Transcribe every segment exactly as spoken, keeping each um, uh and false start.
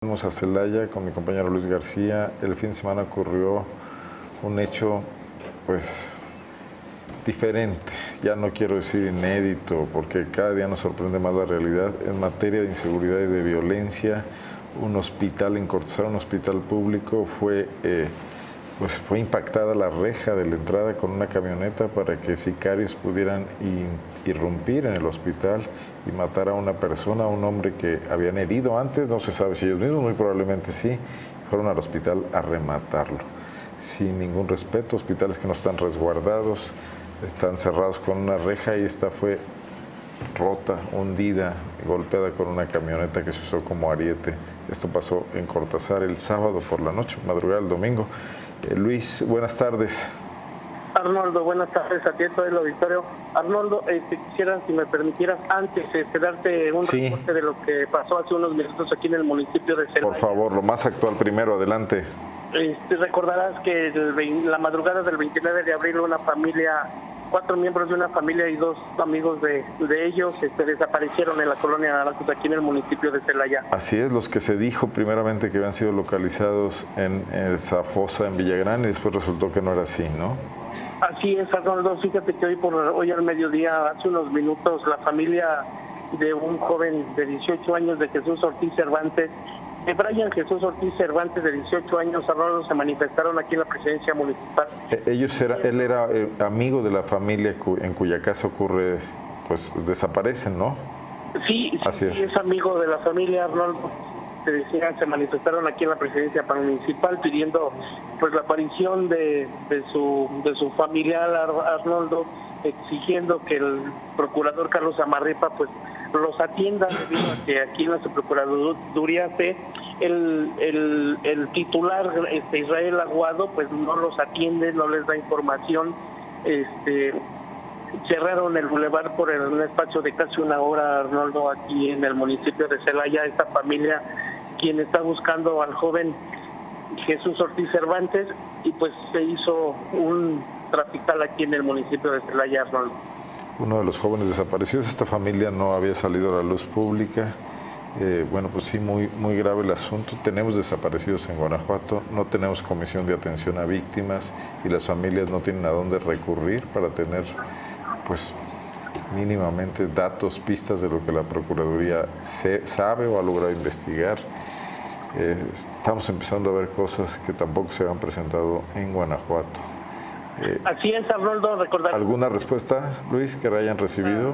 Vamos a Celaya con mi compañero Luis García. El fin de semana ocurrió un hecho, pues, diferente. Ya no quiero decir inédito, porque cada día nos sorprende más la realidad. En materia de inseguridad y de violencia, un hospital en Cortázar, un hospital público, fue, eh, pues, fue impactada la reja de la entrada con una camioneta para que sicarios pudieran irrumpir en el hospital y matar a una persona, a un hombre que habían herido antes, no se sabe si ellos mismos, muy probablemente sí, fueron al hospital a rematarlo. Sin ningún respeto, hospitales que no están resguardados, están cerrados con una reja, y esta fue rota, hundida, golpeada con una camioneta que se usó como ariete. Esto pasó en Cortázar el sábado por la noche, madrugada del domingo. Eh, Luis, buenas tardes. Arnoldo, buenas tardes a ti, todo el auditorio. Arnoldo, eh, si quisieras, si me permitieras, antes de este, darte un sí. reporte de lo que pasó hace unos minutos aquí en el municipio de Celaya. Por favor, lo más actual primero, adelante. Este, recordarás que el, la madrugada del veintinueve de abril una familia, cuatro miembros de una familia y dos amigos de, de ellos este, desaparecieron en la colonia Naranjos, aquí en el municipio de Celaya. Así es, los que se dijo primeramente que habían sido localizados en esa fosa en Villagrán, y después resultó que no era así, ¿no? Así es, Arnoldo. Fíjate que hoy, por hoy al mediodía, hace unos minutos, la familia de un joven de dieciocho años, de Jesús Ortiz Cervantes, de Brian Jesús Ortiz Cervantes, de dieciocho años, Arnoldo, se manifestaron aquí en la presidencia municipal. Ellos era, él era eh, amigo de la familia en cuya casa ocurre, pues desaparecen, ¿no? Sí, así sí, es. es amigo de la familia, Arnoldo. Se decían, se manifestaron aquí en la presidencia municipal pidiendo pues la aparición de, de su de su familiar Arnoldo, exigiendo que el procurador Carlos Amarripa pues los atienda, debido a que aquí en la Procuraduría C el, el, el titular este, Israel Aguado pues no los atiende, no les da información. Este cerraron el bulevar por el, un espacio de casi una hora, Arnoldo, aquí en el municipio de Celaya. Esta familia, quien está buscando al joven Jesús Ortiz Cervantes, y pues se hizo un trafical aquí en el municipio de Celaya, Arnoldo. Uno de los jóvenes desaparecidos, esta familia no había salido a la luz pública. Eh, bueno, pues sí, muy, muy grave el asunto. Tenemos desaparecidos en Guanajuato, no tenemos comisión de atención a víctimas, y las familias no tienen a dónde recurrir para tener, pues, mínimamente datos, pistas de lo que la Procuraduría se, sabe o ha logrado investigar. Eh, estamos empezando a ver cosas que tampoco se han presentado en Guanajuato. Eh, Así es, Arnoldo, recordar. ¿Alguna respuesta, Luis, que hayan recibido?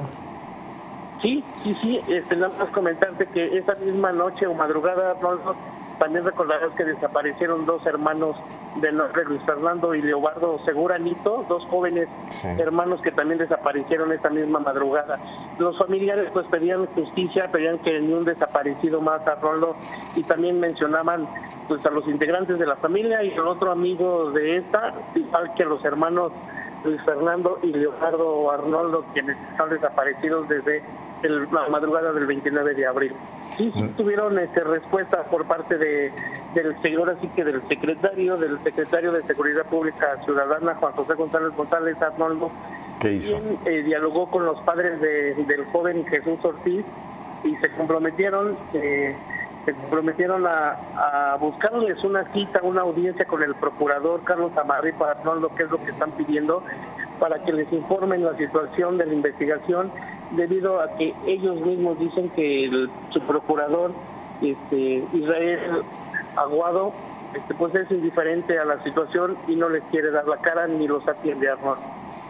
Sí, sí, sí, este, nada más comentarte que esa misma noche o madrugada, Arnoldo, también recordarás que desaparecieron dos hermanos de nombre Luis Fernando y Leobardo Seguranito, dos jóvenes sí. hermanos que también desaparecieron esa misma madrugada. Los familiares pues pedían justicia, pedían que ni un desaparecido más, Arnoldo, y también mencionaban pues a los integrantes de la familia y el otro amigo de esta, igual que los hermanos Luis Fernando y Leobardo Arnoldo, quienes están desaparecidos desde el, la madrugada del veintinueve de abril. Sí, sí tuvieron este, respuesta por parte de del señor, así que del secretario, del secretario de Seguridad Pública Ciudadana, Juan José González González, Arnoldo. ¿Qué hizo? Quien eh, dialogó con los padres de, del joven Jesús Ortiz y se comprometieron eh, se comprometieron a, a buscarles una cita, una audiencia con el procurador Carlos Amarripa, Arnoldo, que es lo que están pidiendo, para que les informen la situación de la investigación, debido a que ellos mismos dicen que el, su procurador este, Israel Aguado este, pues es indiferente a la situación y no les quiere dar la cara ni los atiende, Arnoldo.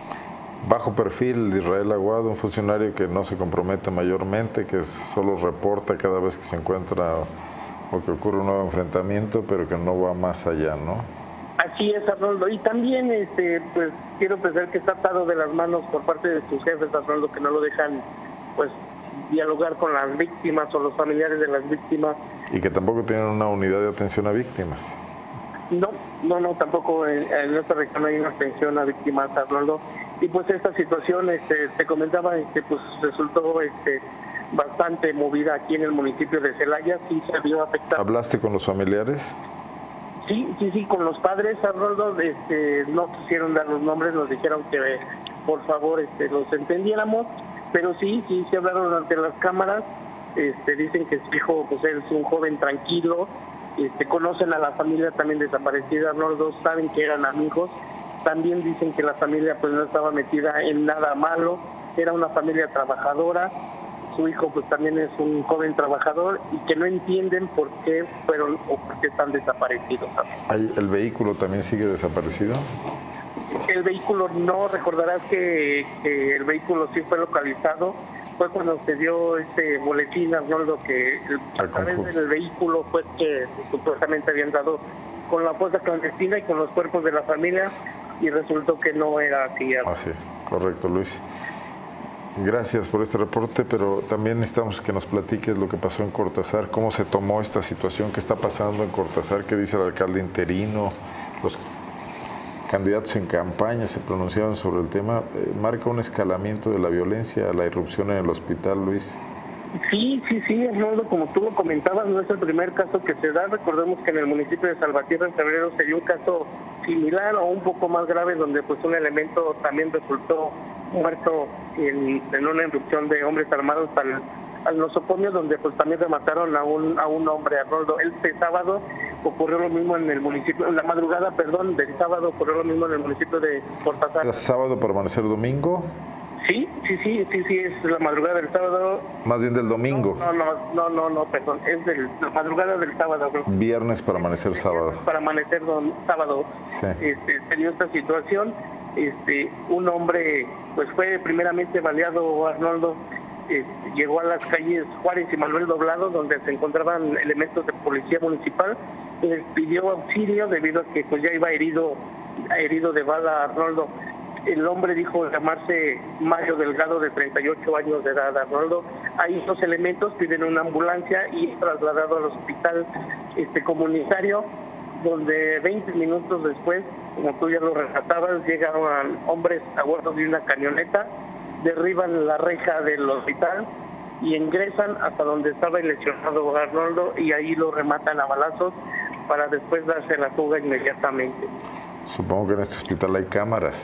Bajo perfil de Israel Aguado, un funcionario que no se compromete mayormente, que solo reporta cada vez que se encuentra o que ocurre un nuevo enfrentamiento, pero que no va más allá, ¿no? Así es, Arnoldo. Y también este, pues quiero pensar que está atado de las manos por parte de sus jefes, Arnoldo, que no lo dejan pues dialogar con las víctimas o los familiares de las víctimas. Y que tampoco tienen una unidad de atención a víctimas. No, no, no, tampoco en, en esta región hay una atención a víctimas, Arnoldo. Y pues esta situación, este, te comentaba, este, pues resultó este, bastante movida aquí en el municipio de Celaya, sí se vio afectado. ¿Hablaste con los familiares? Sí, sí, sí, con los padres, Arnoldo, este, no quisieron dar los nombres, nos dijeron que por favor este, los entendiéramos, pero sí, sí, se hablaron ante las cámaras Este, dicen que su hijo pues es un joven tranquilo, este, conocen a la familia también desaparecida, los dos saben que eran amigos, también dicen que la familia pues no estaba metida en nada malo, era una familia trabajadora, su hijo pues también es un joven trabajador y que no entienden por qué fueron o por qué están desaparecidos. ¿El vehículo también sigue desaparecido? El vehículo no, recordarás que, que el vehículo sí fue localizado, fue cuando se dio este boletín, Arnoldo, que a través del vehículo fue que supuestamente habían dado con la fosa clandestina y con los cuerpos de la familia, y resultó que no era así. Así, correcto, Luis. Gracias por este reporte, pero también necesitamos que nos platiques lo que pasó en Cortázar, cómo se tomó esta situación, qué está pasando en Cortázar, qué dice el alcalde interino, los candidatos en campaña se pronunciaron sobre el tema. Eh, marca un escalamiento de la violencia, la irrupción en el hospital, Luis. Sí, sí, sí, Arnoldo, como tú lo comentabas, no es el primer caso que se da. Recordemos que en el municipio de Salvatierra en febrero se dio un caso similar o un poco más grave, donde pues un elemento también resultó muerto en, en una irrupción de hombres armados al, al nosocomio, donde pues también remataron a un a un hombre, Arnoldo. Este sábado ocurrió lo mismo en el municipio, en la madrugada, perdón, del sábado ocurrió lo mismo en el municipio de Cortázar. ¿Era sábado para amanecer domingo? Sí, sí, sí, sí, sí, es la madrugada del sábado. Más bien del domingo. No, no, no, no, no, perdón, es de la madrugada del sábado. ¿No? Viernes para amanecer sábado. Para amanecer don, sábado. Sí. Este, se dio esta situación. Este, un hombre, pues fue primeramente baleado, Arnoldo. Este, llegó a las calles Juárez y Manuel Doblado, donde se encontraban elementos de policía municipal. Les pidió auxilio debido a que pues ya iba herido, herido de bala, Arnoldo. El hombre dijo llamarse Mario Delgado, de treinta y ocho años de edad, Arnoldo. Ahí los elementos piden una ambulancia y es trasladado al hospital este comunitario, donde veinte minutos después, como tú ya lo relatabas, llegan hombres a bordo de una camioneta, derriban la reja del hospital y ingresan hasta donde estaba el lesionado Arnoldo, y ahí lo rematan a balazos para después darse la fuga inmediatamente. Supongo que en este hospital hay cámaras.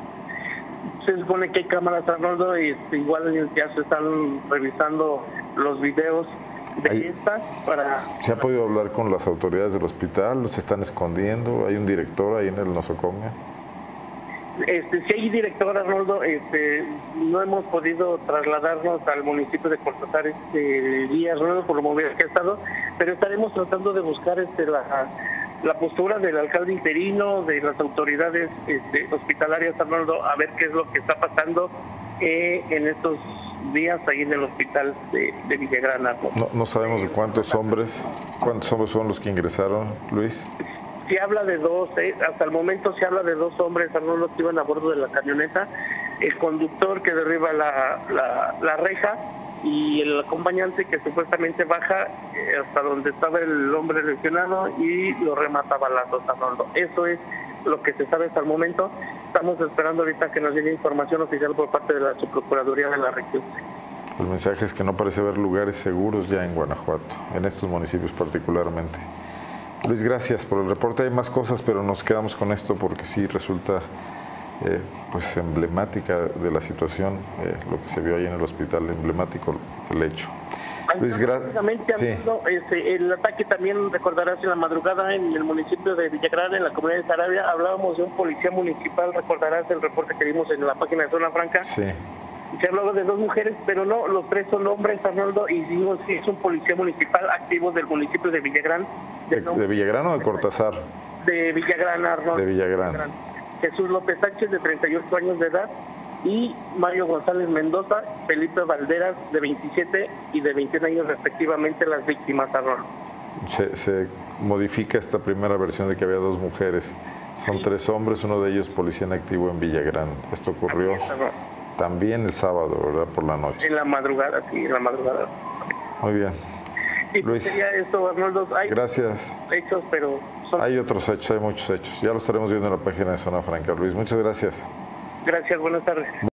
Se supone que hay cámaras, Arnoldo, y igual ya se están revisando los videos de hay, estas para... ¿Se ha podido hablar con las autoridades del hospital? ¿Los están escondiendo? ¿Hay un director ahí en el nosocomio? Este, sí hay director, Arnoldo. Este, no hemos podido trasladarnos al municipio de Cortázar este día, Arnoldo, por lo movido que ha estado, pero estaremos tratando de buscar este la... la postura del alcalde interino, de las autoridades este, hospitalarias, Arnoldo, a ver qué es lo que está pasando eh, en estos días ahí en el hospital de, de Villagrán. No, no sabemos de cuántos hombres, cuántos hombres son los que ingresaron, Luis. Se habla de dos, eh, hasta el momento se habla de dos hombres, Arnoldo, que iban a bordo de la camioneta, el conductor que derriba la, la, la reja, y el acompañante que supuestamente baja eh, hasta donde estaba el hombre lesionado y lo remata a balazos, Arnoldo. Eso es lo que se sabe hasta el momento. Estamos esperando ahorita que nos llegue información oficial por parte de la Subprocuraduría de la región. El mensaje es que no parece haber lugares seguros ya en Guanajuato, en estos municipios particularmente. Luis, gracias por el reporte. Hay más cosas, pero nos quedamos con esto porque sí resulta Eh, pues emblemática de la situación, eh, lo que se vio ahí en el hospital, emblemático el hecho. Luis, gracias. Sí. Este, el ataque también recordarás en la madrugada en el municipio de Villagrán, en la comunidad de Sarabia, hablábamos de un policía municipal, recordarás el reporte que vimos en la página de Zona Franca. Sí. Se hablaba de dos mujeres, pero no, los tres son hombres, Arnoldo, y digo, sí, es un policía municipal activo del municipio de Villagrán. ¿De, de, de Villagrán o de Cortázar? De Villagrán, Arnoldo. De Villagrán. De Villagrán. Jesús López Sánchez, de treinta y ocho años de edad, y Mario González Mendoza, Felipe Valderas, de veintisiete y de veintiún años respectivamente, las víctimas, Arnoldo. Se, se modifica esta primera versión de que había dos mujeres. Son sí. tres hombres, uno de ellos policía en activo en Villagrán. Esto ocurrió es, también el sábado, ¿verdad? Por la noche. En la madrugada, sí, en la madrugada. Muy bien. Y Luis, sería esto, Arnoldo. Hay gracias. hechos, pero... Son... Hay otros hechos, hay muchos hechos. Ya lo estaremos viendo en la página de Zona Franca. Luis, muchas gracias. Gracias, buenas tardes.